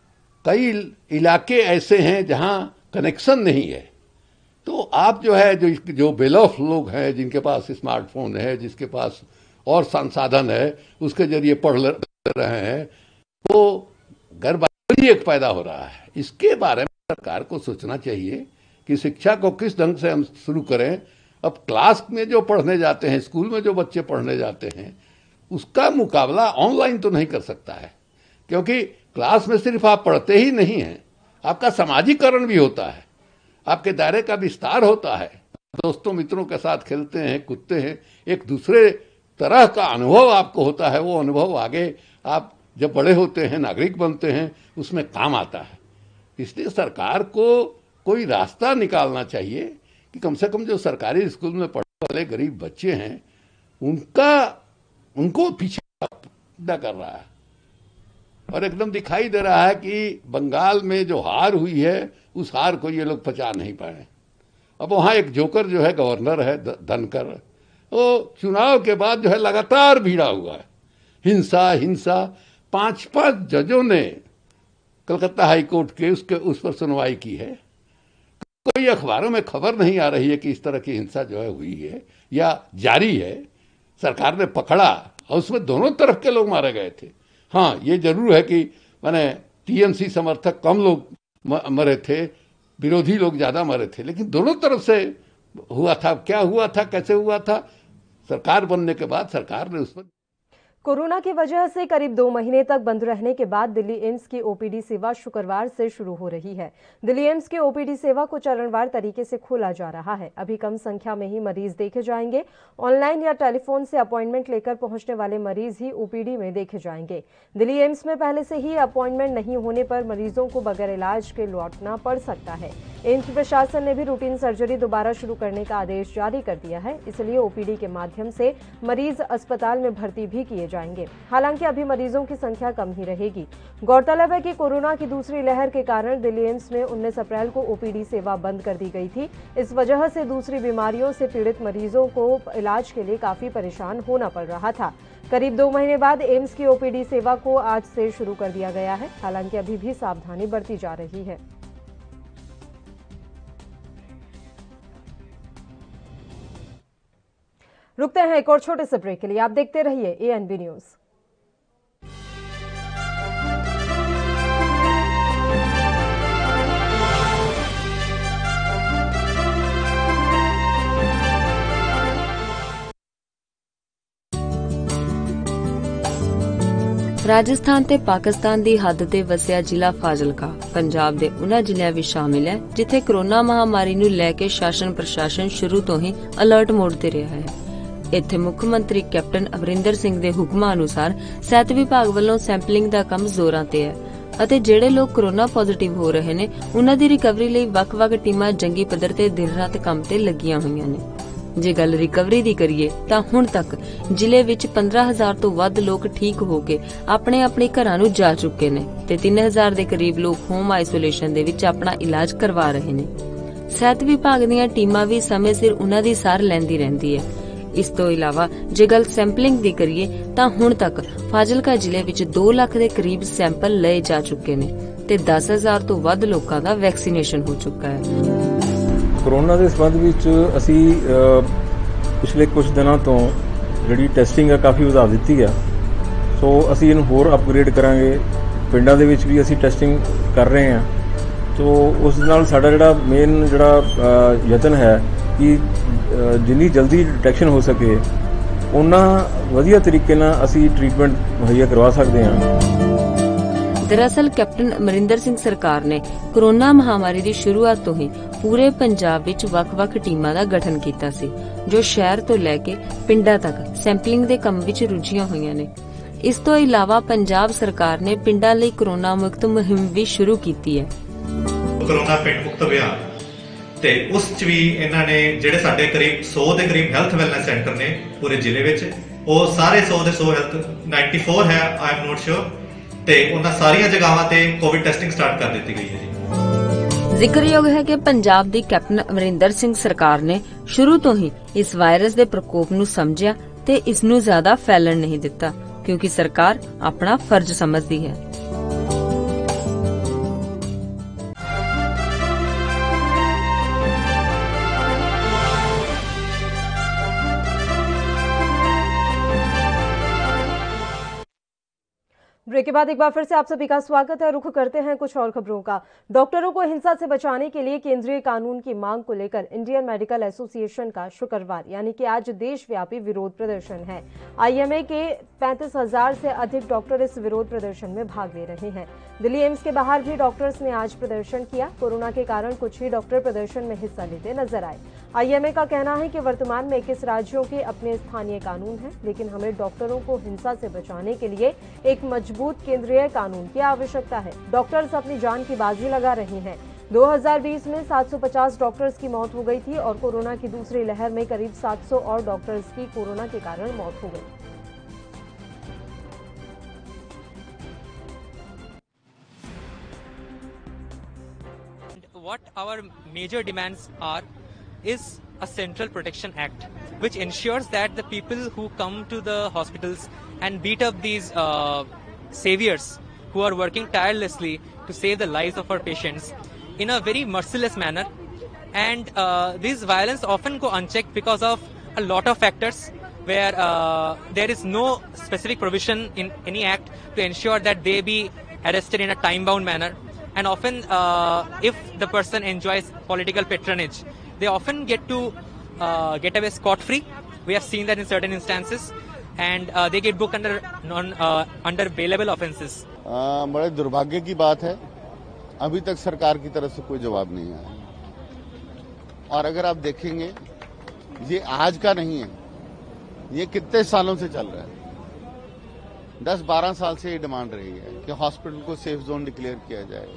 कई इलाके ऐसे हैं जहां कनेक्शन नहीं है, तो आप जो है जो जो बेल ऑफ लोग हैं, जिनके पास स्मार्टफोन है, जिसके पास और संसाधन है, उसके जरिए पढ़ रहे हैं, तो गर्भावस्था एक पैदा हो रहा है। इसके बारे में सरकार को सोचना चाहिए कि शिक्षा को किस ढंग से हम शुरू करें। अब क्लास में जो पढ़ने जाते हैं, स्कूल में जो बच्चे पढ़ने जाते हैं, उसका मुकाबला ऑनलाइन तो नहीं कर सकता है, क्योंकि क्लास में सिर्फ आप पढ़ते ही नहीं हैं, आपका सामाजिकरण भी होता है, आपके दायरे का विस्तार होता है, दोस्तों मित्रों के साथ खेलते हैं, कूदते हैं, एक दूसरे तरह का अनुभव आपको होता है। वो अनुभव आगे आप जब बड़े होते हैं, नागरिक बनते हैं, उसमें काम आता है। इसलिए सरकार को कोई रास्ता निकालना चाहिए कि कम से कम जो सरकारी स्कूल में पढ़ने वाले गरीब बच्चे हैं, उनका उनको पीछे न कर रहा है। और एकदम दिखाई दे रहा है कि बंगाल में जो हार हुई है, उस हार को ये लोग पचा नहीं पाए। अब वहां एक जोकर जो है गवर्नर है धनकर, वो चुनाव के बाद जो है लगातार भिड़ा हुआ है। हिंसा हिंसा पांच पांच जजों ने कलकत्ता हाई कोर्ट के उसके उस पर सुनवाई की है। कोई अखबारों में खबर नहीं आ रही है कि इस तरह की हिंसा जो है हुई है या जारी है। सरकार ने पकड़ा और उसमें दोनों तरफ के लोग मारे गए थे। हाँ, ये जरूर है कि माने टीएमसी समर्थक कम लोग मरे थे, विरोधी लोग ज्यादा मरे थे, लेकिन दोनों तरफ से हुआ था। क्या हुआ था, कैसे हुआ था? सरकार बनने के बाद सरकार ने उसमें कोरोना की वजह से करीब दो महीने तक बंद रहने के बाद दिल्ली एम्स की ओपीडी सेवा शुक्रवार से शुरू हो रही है। दिल्ली एम्स की ओपीडी सेवा को चरणवार तरीके से खोला जा रहा है। अभी कम संख्या में ही मरीज देखे जाएंगे। ऑनलाइन या टेलीफोन से अपॉइंटमेंट लेकर पहुंचने वाले मरीज ही ओपीडी में देखे जाएंगे। दिल्ली एम्स में पहले से ही अपॉइंटमेंट नहीं होने पर मरीजों को बगैर इलाज के लौटना पड़ सकता है। एम्स प्रशासन ने भी रूटीन सर्जरी दोबारा शुरू करने का आदेश जारी कर दिया है, इसलिए ओपीडी के माध्यम से मरीज अस्पताल में भर्ती भी किए जाएंगे। हालांकि अभी मरीजों की संख्या कम ही रहेगी। गौरतलब है कि कोरोना की दूसरी लहर के कारण दिल्ली एम्स में उन्नीस अप्रैल को ओपीडी सेवा बंद कर दी गई थी। इस वजह से दूसरी बीमारियों से पीड़ित मरीजों को इलाज के लिए काफी परेशान होना पड़ रहा था। करीब दो महीने बाद एम्स की ओपीडी सेवा को आज से शुरू कर दिया गया है। हालांकि अभी भी सावधानी बरती जा रही है। रुकते हैं एक और छोटे से ब्रेक के लिए। आप देखते रहिए एएनबी न्यूज। ਰਾਜਸਥਾਨ ਤੇ ਪਾਕਿਸਤਾਨ ਦੀ ਹੱਦ ਤੇ ਵਸਿਆ ਜ਼ਿਲ੍ਹਾ ਫਾਜ਼ਿਲਕਾ ਪੰਜਾਬ ਦੇ ਉਨ੍ਹਾਂ ਜ਼ਿਲ੍ਹਿਆਂ ਵਿੱਚ ਸ਼ਾਮਿਲ ਹੈ ਜਿੱਥੇ ਕੋਰੋਨਾ ਮਹਾਮਾਰੀ ਨੂੰ ਲੈ ਕੇ ਸ਼ਾਸਨ ਪ੍ਰਸ਼ਾਸਨ ਸ਼ੁਰੂ ਤੋਂ ਹੀ ਅਲਰਟ ਮੋਡ ਤੇ ਰਿਹਾ ਹੈ। ਇੱਥੇ ਮੁੱਖ ਮੰਤਰੀ ਕੈਪਟਨ ਅਮਰਿੰਦਰ ਸਿੰਘ ਦੇ ਹੁਕਮਾਂ ਅਨੁਸਾਰ ਸਿਹਤ ਵਿਭਾਗ ਵੱਲੋਂ ਸੈਂਪਲਿੰਗ ਦਾ ਕੰਮ ਜ਼ੋਰਾਂ ਤੇ ਹੈ ਅਤੇ ਜਿਹੜੇ ਲੋਕ ਕੋਰੋਨਾ ਪੋਜ਼ਿਟਿਵ ਹੋ ਰਹੇ ਨੇ ਉਨ੍ਹਾਂ ਦੀ ਰਿਕਵਰੀ ਲਈ ਵੱਖ-ਵੱਖ ਟੀਮਾਂ ਜੰਗੀ ਪੱਧਰ ਤੇ ਦਿਨ ਰਾਤ ਕੰਮ ਤੇ ਲੱਗੀਆਂ ਹੋਈਆਂ ਨੇ। ਜੇ ਗੱਲ ਰਿਕਵਰੀ ਦੀ ਕਰੀਏ ਤਾਂ ਹੁਣ ਤੱਕ ਜ਼ਿਲ੍ਹੇ ਵਿੱਚ ਪੰਦਰਾਂ ਹਜ਼ਾਰ ਤੋਂ ਵੱਧ ਲੋਕ ਠੀਕ ਹੋ ਕੇ ਆਪਣੇ ਆਪਣੇ ਘਰਾਂ ਨੂੰ ਜਾ ਚੁੱਕੇ ਨੇ ਤੇ ਤਿੰਨ ਹਜ਼ਾਰ ਦੇ ਕਰੀਬ ਲੋਕ ਹੋਮ ਆਈਸੋਲੇਸ਼ਨ ਦੇ ਵਿੱਚ ਆਪਣਾ ਇਲਾਜ ਕਰਵਾ ਰਹੇ ਨੇ। ਸਿਹਤ ਵਿਭਾਗ ਦੀਆਂ ਟੀਮਾਂ ਵੀ ਸਮੇਂ ਸਿਰ ਉਨ੍ਹਾਂ ਦੀ ਸਾਰ ਲੈਂਦੀ ਰਹਿੰਦੀ ਹੈ। ਇਸ ਤੋਂ ਇਲਾਵਾ ਜੇ ਗੱਲ ਸੈਂਪਲਿੰਗ ਦੀ ਕਰੀਏ ਤਾਂ ਹੁਣ ਤੱਕ ਫਾਜ਼ਿਲਕਾ ਜ਼ਿਲ੍ਹੇ ਵਿੱਚ ਦੋ ਲੱਖ ਦੇ ਕਰੀਬ ਸੈਂਪਲ ਲਏ ਜਾ ਚੁੱਕੇ ਨੇ ਤੇ ਦਸ ਹਜ਼ਾਰ ਤੋਂ ਵੱਧ ਲੋਕਾਂ ਦਾ ਵੈਕਸੀਨੇਸ਼ਨ ਹੋ ਚੁੱਕਾ ਹੈ। ਕੋਰੋਨਾ ਦੇ ਸੰਬੰਧ ਵਿੱਚ ਅਸੀਂ ਪਿਛਲੇ ਕੁਝ ਦਿਨਾਂ ਤੋਂ ਜਿਹੜੀ ਟੈਸਟਿੰਗ ਆ ਕਾਫੀ ਵਧਾ ਦਿੱਤੀ ਆ, ਸੋ ਅਸੀਂ ਇਹਨੂੰ ਹੋਰ ਅਪਗ੍ਰੇਡ ਕਰਾਂਗੇ। ਪਿੰਡਾਂ ਦੇ ਵਿੱਚ ਵੀ ਅਸੀਂ ਟੈਸਟਿੰਗ ਕਰ ਰਹੇ ਹਾਂ, ਸੋ ਉਸ ਨਾਲ ਸਾਡਾ ਜਿਹੜਾ ਮੇਨ ਜਿਹੜਾ ਯਤਨ ਹੈ ਕਿ ਜਿੰਨੀ ਜਲਦੀ ਡਿਟੈਕਸ਼ਨ ਹੋ ਸਕੇ ਉਨਾ ਵਧੀਆ ਤਰੀਕੇ ਨਾਲ ਅਸੀਂ ਟ੍ਰੀਟਮੈਂਟ ਮੁਹੱਈਆ ਕਰਵਾ ਸਕਦੇ ਹਾਂ। ਦਰਅਸਲ ਕੈਪਟਨ ਅਮਰਿੰਦਰ ਸਿੰਘ ਸਰਕਾਰ ਨੇ ਕੋਰੋਨਾ ਮਹਾਮਾਰੀ ਦੀ ਸ਼ੁਰੂਆਤ ਤੋਂ ਹੀ ਪੂਰੇ ਪੰਜਾਬ ਵਿੱਚ ਵੱਖ-ਵੱਖ ਟੀਮਾਂ ਦਾ ਗਠਨ ਕੀਤਾ ਸੀ ਜੋ ਸ਼ਹਿਰ ਤੋਂ ਲੈ ਕੇ ਪਿੰਡਾਂ ਤੱਕ ਸੈਂਪਲਿੰਗ ਦੇ ਕੰਮ ਵਿੱਚ ਰੁੱਝੀਆਂ ਹੋਈਆਂ ਨੇ। ਇਸ ਤੋਂ ਇਲਾਵਾ ਪੰਜਾਬ ਸਰਕਾਰ ਨੇ ਪਿੰਡਾਂ ਲਈ ਕੋਰੋਨਾ ਮੁਕਤ ਮੁਹਿੰਮ ਵੀ ਸ਼ੁਰੂ ਕੀਤੀ ਹੈ। ਕੋਰੋਨਾ ਪਿੰਡ ਮੁਕਤ ਅਭਿਆਨ ਤੇ ਉਸ ਚ ਵੀ ਇਹਨਾਂ ਨੇ ਜਿਹੜੇ ਸਾਡੇ ਕਰੀਬ ਸੌ ਦੇ ਕਰੀਬ ਹੈਲਥ ਵੈਲਨੈਸ ਸੈਂਟਰ ਨੇ ਪੂਰੇ ਜ਼ਿਲ੍ਹੇ ਵਿੱਚ, ਉਹ ਸਾਰੇ ਸੌ ਦੇ ਸੌ ਹੈਲਥ ਚੌਰਾਨਵੇਂ ਹੈ ਆਈ ਐਮ ਨੋਟ ਸ਼ੋਰ, ਤੇ ਉਹਨਾਂ ਸਾਰੀਆਂ ਜਗ੍ਹਾਵਾਂ ਤੇ ਕੋਵਿਡ ਟੈਸਟਿੰਗ ਸਟਾਰਟ ਕਰ ਦਿੱਤੀ ਗਈ ਹੈ ਜੀ। ਜ਼ਿਕਰਯੋਗ ਹੈ ਕਿ ਪੰਜਾਬ ਦੀ ਕੈਪਟਨ ਅਮਰਿੰਦਰ ਸਿੰਘ ਸਰਕਾਰ ਨੇ ਸ਼ੁਰੂ ਤੋਂ ਹੀ ਇਸ ਵਾਇਰਸ ਦੇ ਪ੍ਰਕੋਪ ਨੂੰ ਸਮਝਿਆ ਤੇ ਇਸ ਨੂੰ ਜ਼ਿਆਦਾ ਫੈਲਣ ਨਹੀਂ ਦਿੱਤਾ ਕਿਉਂਕਿ ਸਰਕਾਰ ਆਪਣਾ ਫਰਜ਼ ਸਮਝਦੀ ਹੈ। ब्रेक के बाद एक बार फिर से आप सभी का स्वागत है। रुख करते हैं कुछ और खबरों का। डॉक्टरों को हिंसा से बचाने के लिए केंद्रीय कानून की मांग को लेकर इंडियन मेडिकल एसोसिएशन का शुक्रवार यानी कि आज देशव्यापी विरोध प्रदर्शन है। आईएमए के पैंतीस हजार से अधिक डॉक्टर इस विरोध प्रदर्शन में भाग ले रहे हैं। दिल्ली एम्स के बाहर भी डॉक्टर्स ने आज प्रदर्शन किया। कोरोना के कारण कुछ ही डॉक्टर प्रदर्शन में हिस्सा लेते नजर आए। आईएमए का कहना है कि वर्तमान में इक्कीस राज्यों के अपने स्थानीय कानून हैं, लेकिन हमें डॉक्टरों को हिंसा से बचाने के लिए एक मजबूत केंद्रीय कानून की आवश्यकता है। डॉक्टर्स अपनी जान की बाजी लगा रहे हैं। दो हज़ार बीस में सात सौ पचास डॉक्टर्स की मौत हो गई थी और कोरोना की दूसरी लहर में करीब सात सौ और डॉक्टर्स की कोरोना के कारण मौत हो गई। What our major demands are is a Central Protection Act, which ensures that the people who come to the hospitals and beat up these uh, saviors who are working tirelessly to save the lives of our patients in a very merciless manner, and uh, this violence often go unchecked because of a lot of factors where uh, there is no specific provision in any act to ensure that they be arrested in a time-bound manner. And often, uh, if the person enjoys political patronage, they often get to uh, get away scot-free. We have seen that in certain instances, and uh, they get booked under non uh, under bailable offences. uh, बड़े दुर्भाग्य की बात है, अभी तक सरकार की तरफ से कोई जवाब नहीं आया। और अगर आप देखेंगे, ये आज का नहीं है, ये कितने सालों से चल रहा है। दस बारह साल से ये डिमांड रही है कि हॉस्पिटल को सेफ जोन डिक्लेयर किया जाए।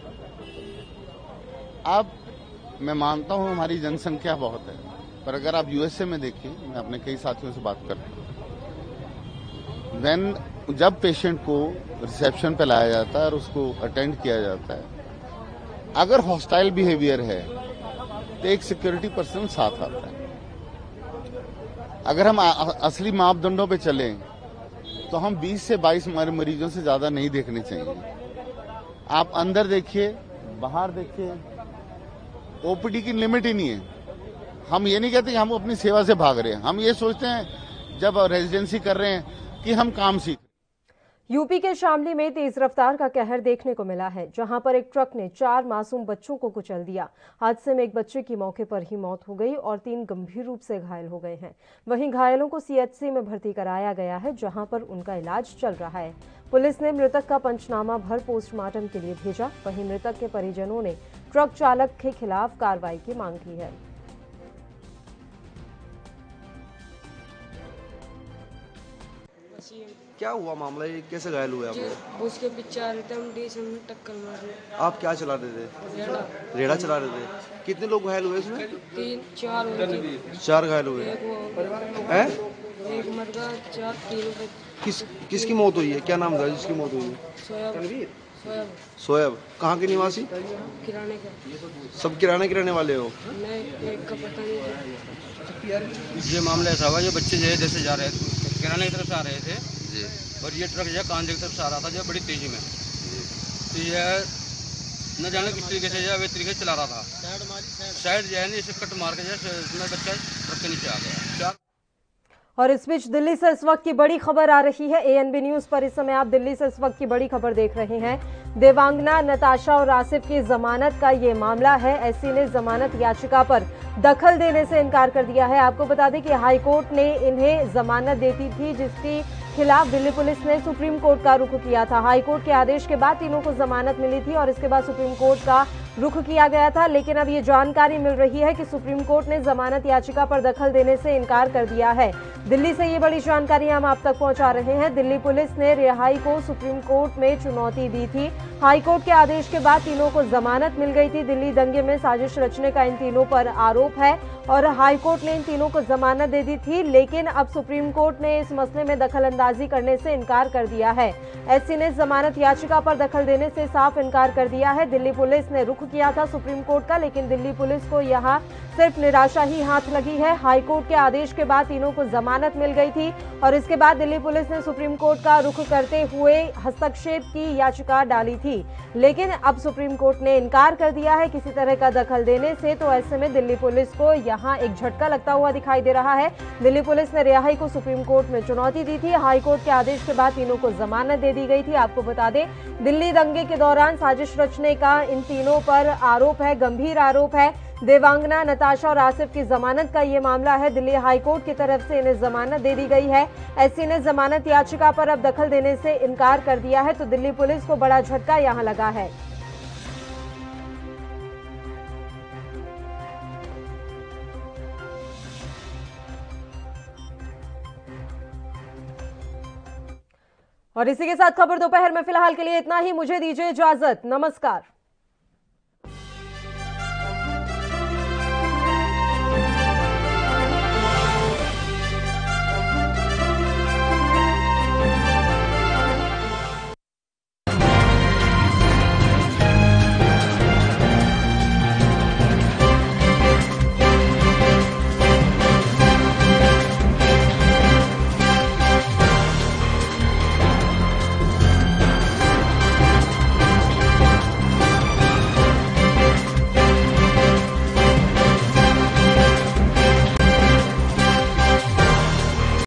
अब मैं मानता हूं हमारी जनसंख्या बहुत है, पर अगर आप यूएसए में देखिए, मैं अपने कई साथियों से बात करता हूं, व्हेन जब पेशेंट को रिसेप्शन पे लाया जाता है और उसको अटेंड किया जाता है, अगर हॉस्टाइल बिहेवियर है तो एक सिक्योरिटी पर्सन साथ आता है। अगर हम असली मापदंडों पे चलें तो हम बीस से बाईस हमारे मरीजों से ज्यादा नहीं देखने चाहिए। आप अंदर देखिए, बाहर देखिए, ओपीडी की लिमिट ही नहीं है। हम ये नहीं कहते कि हम अपनी सेवा से भाग रहे हैं, हम ये सोचते हैं जब रेजिडेंसी कर रहे हैं कि हम काम सीख। यूपी के शामली में तेज रफ्तार का कहर देखने को मिला है, जहां पर एक ट्रक ने चार मासूम बच्चों को कुचल दिया। हादसे में एक बच्चे की मौके पर ही मौत हो गई और तीन गंभीर रूप से घायल हो गए हैं। वहीं घायलों को सीएचसी में भर्ती कराया गया है, जहां पर उनका इलाज चल रहा है। पुलिस ने मृतक का पंचनामा भर पोस्टमार्टम के लिए भेजा। वहीं मृतक के परिजनों ने ट्रक चालक के खिलाफ कार्रवाई की मांग की है। क्या हुआ मामला, ये कैसे घायल हुए आप? उसके पीछे आ रहे थे, हम डीएसएम में टक्कर मारे। आप क्या चला रहे थे? रेड़ा रेड़ा चला रहे थे। कितने लोग घायल हुए इसमें? तीन चार हुए। चार घायल हुए हैं? एक मर गया, चार तीन पे। किस किसकी मौत हुई है? क्या नाम था जिसकी मौत हुई है? सोयाब सोयाब सोयाब। कहाँ के निवासी? किराने का। सब किराने के रहने वाले हो? नहीं, एक का पता नहीं। ये मामला ऐसा हुआ, ये बच्चे जो है इधर से जा रहे थे, किराने की तरफ से आ रहे थे जी, और ये ट्रक जो है कांधे की तरफ से आ रहा था जो बड़ी तेजी में। तो ये न जाने किस तरीके से जो है तरीके से चला रहा था, साइड जो है ना इसे कट मार के जो है बच्चा ट्रक के नीचे आ गया। और इस बीच दिल्ली से इस वक्त की बड़ी खबर आ रही है। एएनबी न्यूज पर इस समय आप दिल्ली से इस वक्त की बड़ी खबर देख रहे हैं। देवांगना, नताशा और आसिफ की जमानत का ये मामला है। एससी ने जमानत याचिका पर दखल देने से इनकार कर दिया है। आपको बता दें कि हाईकोर्ट ने इन्हें जमानत देती थी, जिसके खिलाफ दिल्ली पुलिस ने सुप्रीम कोर्ट का रुख किया था। हाईकोर्ट के आदेश के बाद तीनों को जमानत मिली थी और इसके बाद सुप्रीम कोर्ट का रुख किया गया था। लेकिन अब ये जानकारी मिल रही है कि सुप्रीम कोर्ट ने जमानत याचिका पर दखल देने से इनकार कर दिया है। दिल्ली से ये बड़ी जानकारी हम आप तक पहुंचा रहे हैं। दिल्ली पुलिस ने रिहाई को सुप्रीम कोर्ट में चुनौती दी थी। हाईकोर्ट के आदेश के बाद तीनों को जमानत मिल गई थी। दिल्ली दंगे में साजिश रचने का इन तीनों पर आरोप है और हाईकोर्ट ने इन तीनों को जमानत दे दी थी। लेकिन अब सुप्रीम कोर्ट ने इस मसले में दखलंदाजी करने से इनकार कर दिया है। एससी ने जमानत याचिका पर दखल देने से साफ इनकार कर दिया है। दिल्ली पुलिस ने रुख किया था सुप्रीम कोर्ट का, लेकिन दिल्ली पुलिस को यहां सिर्फ निराशा ही हाथ लगी है। हाईकोर्ट के आदेश के बाद तीनों को जमानत मिल गई थी और इसके बाद दिल्ली पुलिस ने सुप्रीम कोर्ट का रुख करते हुए हस्तक्षेप की याचिका डाली थी। लेकिन अब सुप्रीम कोर्ट ने इनकार कर दिया है किसी तरह का दखल देने से। तो ऐसे में दिल्ली पुलिस को यहां एक झटका लगता हुआ दिखाई दे रहा है। दिल्ली पुलिस ने रिहाई को सुप्रीम कोर्ट में चुनौती दी थी। हाईकोर्ट के आदेश के बाद तीनों को जमानत दे दी गई थी। आपको बता दें, दिल्ली दंगे के दौरान साजिश रचने का इन तीनों पर आरोप है, गंभीर आरोप है। देवांगना, नताशा और आसिफ की जमानत का ये मामला है। दिल्ली हाईकोर्ट की तरफ से इन्हें जमानत दे दी गई है। एससी ने जमानत याचिका पर अब दखल देने से इनकार कर दिया है। तो दिल्ली पुलिस को बड़ा झटका यहां लगा है। और इसी के साथ खबर दोपहर में फिलहाल के लिए इतना ही। मुझे दीजिए इजाजत। नमस्कार।